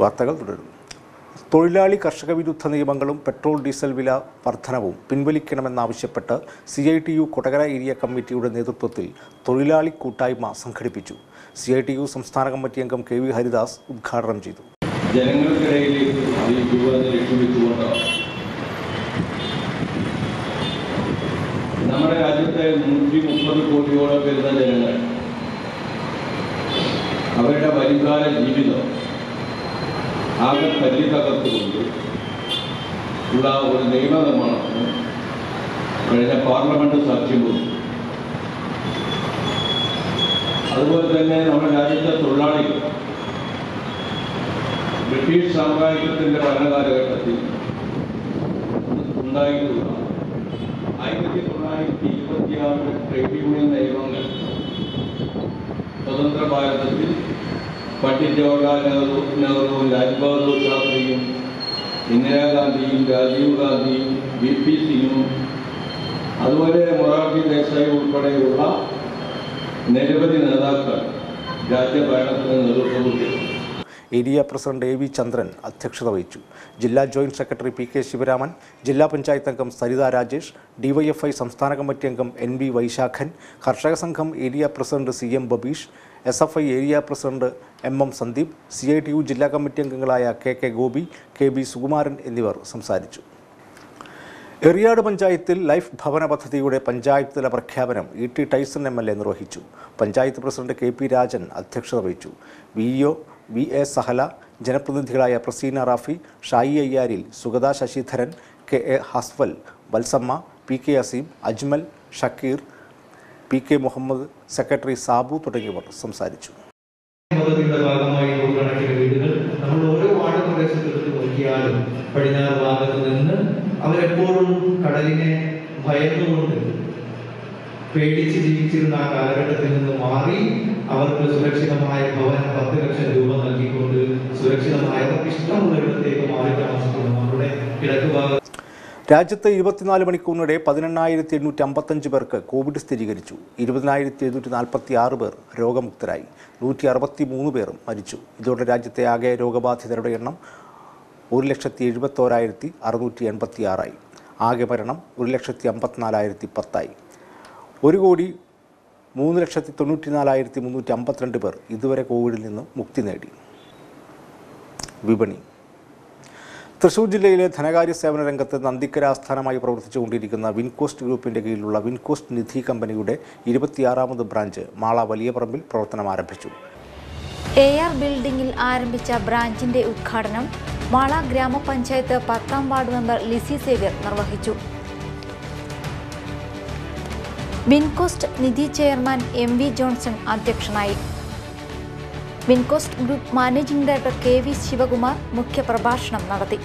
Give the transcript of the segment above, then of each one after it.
വാർത്തകൾ തുടരുന്നു. തൊഴിലാളി കർഷക വിരുദ്ധ നിയമങ്ങളും പെട്രോൾ ഡീസൽ വില വർധനവും പിൻവലിക്കണമെന്നാവശ്യപ്പെട്ട് CITU കൊടകര ഏരിയ കമ്മിറ്റിയുടെ നേതൃത്വത്തിൽ തൊഴിലാളി കൂട്ടായ്മ സംഘടിപ്പിച്ചു. CITU സംസ്ഥാന കമ്മിറ്റി അംഗം KV ഹരിദാസ് ഉദ്ഘാടനം ചെയ്തു. ജനങ്ങൾക്കിടയിലേക്ക് നമ്മുടെ രാജ്യത്തെ 130 കോടിയോളം വരുന്ന ജനങ്ങൾ അവരുടെ വരുംകാല ജീവിതം ആകെ തല്ലി തകർത്തുകൊണ്ട് ഉള്ള ഒരു നിയമനിർമ്മാണത്തിന് കഴിഞ്ഞ പാർലമെന്റ് സാക്ഷ്യം കൊടുത്തു. അതുപോലെ തന്നെ നമ്മുടെ രാജ്യത്തെ തൊഴിലാളികൾ ബ്രിട്ടീഷ് സാമ്രാജ്യത്തിൻ്റെ ഭരണകാലഘട്ടത്തിൽ ഉണ്ടായിട്ടുള്ള 1926 ട്രേഡ് യൂണിയൻ നിയമങ്ങൾ സ്വതന്ത്ര ഭാരതത്തിൽ പണ്ഡിറ്റ് ജവഹർലാൽ നെഹ്റുവും ലാൽ ബഹദൂർ ശാസ്ത്രിയും ഇന്ദിരാഗാന്ധിയും രാജീവ് ഗാന്ധിയും VP സിംഗും അതുപോലെ മൊറാർജി ദേശായി ഉൾപ്പെടെയുള്ള നിരവധി നേതാക്കൾ രാജ്യഭരണത്തിന് നേതൃത്വം കൊടുത്തു. ഏരിയ പ്രസിഡന്റ് AV ചന്ദ്രൻ അധ്യക്ഷത വഹിച്ചു. ജില്ലാ ജോയിന്റ് സെക്രട്ടറി PK ശിവരാമൻ, ജില്ലാ പഞ്ചായത്ത് അംഗം സരിത രാജേഷ്, DYFI സംസ്ഥാന കമ്മിറ്റി അംഗം NB Vysakhan, Karshaka Sangham area president CM Babeesh, SFI area president MM Sandeep, CITU ജില്ലാ കമ്മിറ്റി അംഗങ്ങളായ KK ഗോപി, KB സുകുമാരൻ എന്നിവർ സംസാരിച്ചു. എറിയാട് പഞ്ചായത്തിൽ ലൈഫ് ഭവന പദ്ധതിയുടെ പഞ്ചായത്ത് തല പ്രഖ്യാപനം ET ടൈസൺ MLA നിർവഹിച്ചു. പഞ്ചായത്ത് പ്രസിഡന്റ് KP രാജൻ അധ്യക്ഷത വഹിച്ചു. VO VA സഹല, ജനപ്രതിനിധികളായ പ്രസീന റാഫി, ഷായി അയ്യാരിൽ, Sugatha Sasidharan, KA Haswal, Valsamma, PK Azeem, Ajmal, Shakeer, PK Muhammad, secretary Sabu തുടങ്ങിയവർ സംസാരിച്ചു. പടിഞ്ഞാറ് ഭാഗത്ത് നിന്ന് അവരെപ്പോഴും കടലിനെ ഭയന്നുകൊണ്ട് പേടിച്ച് ജീവിച്ചിരുന്ന ആ കാലഘട്ടത്തിൽ നിന്ന് മാറി അവർക്ക് സുരക്ഷിതമായ ഭവനം 10 ലക്ഷം രൂപ നൽകിക്കൊണ്ട് സുരക്ഷിതമായ ഇഷ്ടമുള്ള ഇടത്തേക്ക് മാറി താമസിക്കുന്നു. നമ്മുടെ കിഴക്ക് ഭാഗത്ത് രാജ്യത്ത് 24 മണിക്കൂറിനിടെ 18,855 പേർക്ക് കോവിഡ് സ്ഥിരീകരിച്ചു. 20,746 പേർ രോഗമുക്തരായി. 163 പേർ മരിച്ചു. ഇതോടെ രാജ്യത്തെ ആകെ രോഗബാധിതരുടെ എണ്ണം 1,71,686 ആകെ മരണം 1,54,010 1,03,94,352 പേർ ഇതുവരെ കോവിഡിൽ നിന്ന് മുക്തി നേടി. വിപണി. തൃശൂർ ജില്ലയിലെ ധനകാര്യ സേവന രംഗത്ത് നന്ദിക്കര ആസ്ഥാനമായി പ്രവർത്തിച്ചുകൊണ്ടിരിക്കുന്ന വിൻകോസ്റ്റ് ഗ്രൂപ്പിന്റെ കീഴിലുള്ള വിൻകോസ്റ്റ് നിധി കമ്പനിയുടെ 26ാമത് ബ്രാഞ്ച് മാള വലിയ പറമ്പിൽ പ്രവർത്തനം ആരംഭിച്ചു. AR ബിൽഡിംഗിൽ ആരംഭിച്ച ബ്രാഞ്ചിന്റെ ഉദ്ഘാടനം മാള ഗ്രാമപഞ്ചായത്ത് 10ാം വാർഡ് മെമ്പർ ലിസി സേവ്യർ നിർവഹിച്ചു. Wincoast Nidhi chairman MV Johnson അധ്യക്ഷനായി. Wincoast group managing director KV Sivakumar മുഖ്യപ്രഭാഷണം നടത്തി.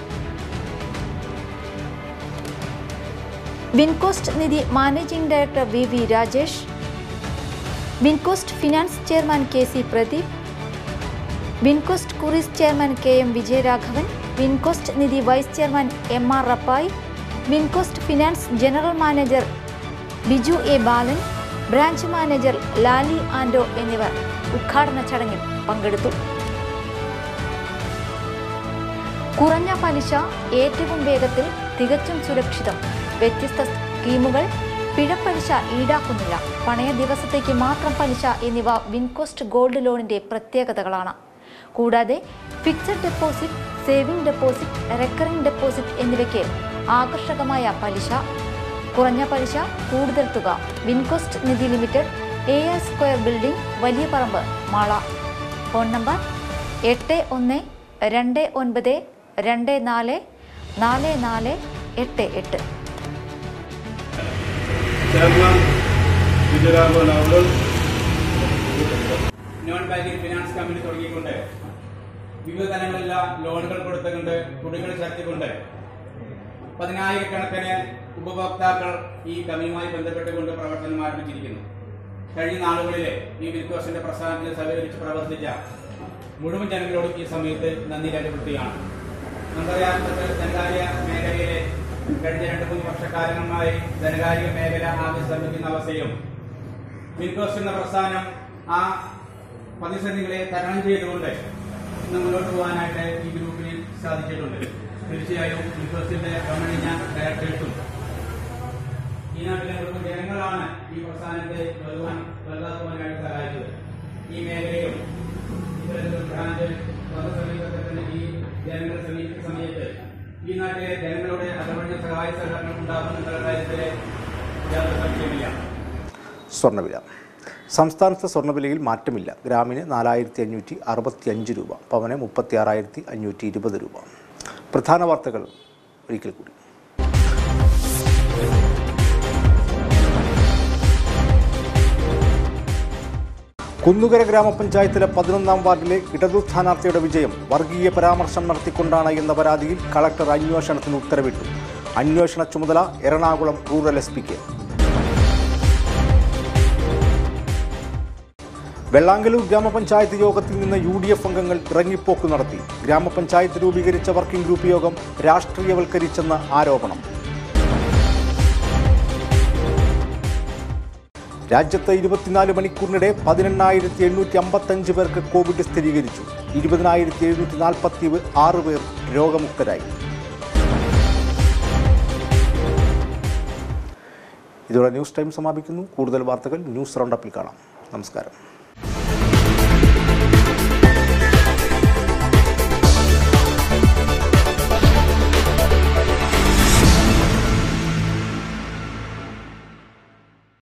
Wincoast Nidhi managing director VV Rajesh, Wincoast finance chairman KC Pradeep, Wincoast കുറീസ് chairman KM Vijayaraghavan, Wincoast Nidhi vice chairman MR Rappai, Wincoast finance general manager Biju A Balan, branch manager Lali Ando എന്നിവർ ഉദ്ഘാടന ചടങ്ങിൽ പങ്കെടുത്തു. കുറഞ്ഞ പലിശ, ഏറ്റവും വേഗത്തിൽ, തികച്ചും സുരക്ഷിതം, വ്യത്യസ്ത സ്കീമുകൾ, പിഴപ്പലിശ ഈടാക്കുന്നില്ല, പണയ ദിവസത്തേക്ക് മാത്രം പലിശ എന്നിവ വിൻകോസ്റ്റ് ഗോൾഡ് ലോണിന്റെ പ്രത്യേകതകളാണ്. കൂടാതെ fixed deposit, saving deposit, recurring deposit എന്നിവയ്ക്ക് ആകർഷകമായ പലിശ, കുറഞ്ഞ പലിശ, കൂടുതൽ തുക. Wincoast Nidhi limited, AR square building, വലിയ പറമ്പ്, Mala. Phone number 8129244488. Non banking finance company തുടങ്ങിക്കൊണ്ട് വിവിധ തലങ്ങളിലുള്ള ലോണുകൾ കൊടുത്തുകൊണ്ട് കുടികൾ ചേർത്തിക്കൊണ്ട് 10,000-കണക്കിന് ഉപഭോക്താക്കൾ ഈ കമ്പനിയുമായി ബന്ധപ്പെട്ടുകൊണ്ട് പ്രവർത്തനം ആരംഭിച്ചിരിക്കുന്നു. കഴിഞ്ഞ നാളുകളിലെ ഈ വിൻകോസ്റ്റിന്റെ പ്രസ്ഥാനത്തിന് സഹകരിച്ച് പ്രവർത്തിച്ച മുഴുവൻ ജനങ്ങളോടും ഈ സമയത്ത് നന്ദി രേഖപ്പെടുത്തുകയാണ്. നമുക്കറിയാം, ധനകാര്യ മേഖലയിലെ കഴിഞ്ഞ 2-3 വർഷക്കാലമായി ധനകാര്യ മേഖല ആകെ ശ്രമിക്കുന്ന അവസ്ഥയും വിൻകോസ്റ്റ് എന്ന പ്രസ്ഥാനം ആ പ്രതിസന്ധികളെ തരണം ചെയ്തുകൊണ്ട് ഇന്ന് മുന്നോട്ട് പോകാനായിട്ട് ഈ ഗ്രൂപ്പിന് സാധിച്ചിട്ടുണ്ട്. തീർച്ചയായും ഇൻഫോസിന്റെ ഗവൺമെന്റ് ഡയറക്ടേഴ്സും ഈ നാട്ടിലെ ജനങ്ങളാണ് ഈ പ്രസ്ഥാനത്തെ വലുതാക്കുവാനായിട്ട് സഹായിച്ചത്. ഈ മേഖലയും ഇത്തരത്തിലുള്ള ബ്രാഞ്ച് സമീപത്തിൽ ഈ ജനങ്ങളെ സമീപിക്കുന്ന സമയത്ത് ഈ നാട്ടിലെ ജനങ്ങളുടെ അകമഴിഞ്ഞ സഹായ സഹകരണം ഉണ്ടാകുമെന്നുള്ള കാര്യത്തിൽ യാതൊരു സംശയമില്ല. സ്വർണ്ണവില. സംസ്ഥാനത്തെ സ്വർണ്ണവിലയിൽ മാറ്റമില്ല. ഗ്രാമിന് 4565 രൂപ, പവന് 36,520 രൂപ. പ്രധാന വാർത്തകൾ ഒരിക്കൽ കൂടി. കുന്നുകര ഗ്രാമപഞ്ചായത്തിലെ 11ാം വാർഡിലെ ഇടതു സ്ഥാനാർത്ഥിയുടെ വിജയം വർഗീയ പരാമർശം നടത്തിക്കൊണ്ടാണ് എന്ന പരാതിയിൽ കളക്ടർ അന്വേഷണത്തിന് ഉത്തരവിട്ടു. അന്വേഷണ ചുമതല എറണാകുളം റൂറൽ എസ്.പിക്ക്. വെള്ളാങ്കല്ലൂർ ഗ്രാമപഞ്ചായത്ത് യോഗത്തിൽ നിന്ന് UDF അംഗങ്ങൾ ഇറങ്ങിപ്പോക്ക് നടത്തി. ഗ്രാമപഞ്ചായത്ത് രൂപീകരിച്ച വർക്കിംഗ് ഗ്രൂപ്പ് യോഗം രാഷ്ട്രീയവൽക്കരിച്ചെന്ന ആരോപണം. രാജ്യത്ത് 24 മണിക്കൂറിനിടെ 18,855 പേർക്ക് കോവിഡ് സ്ഥിരീകരിച്ചു. 20,746 പേർ രോഗമുക്തരായി. ഇതോടെ ന്യൂസ് ടൈം സമാപിക്കുന്നു. കൂടുതൽ വാർത്തകൾ ന്യൂസ് റൗണ്ടപ്പിൽ കാണാം. നമസ്കാരം.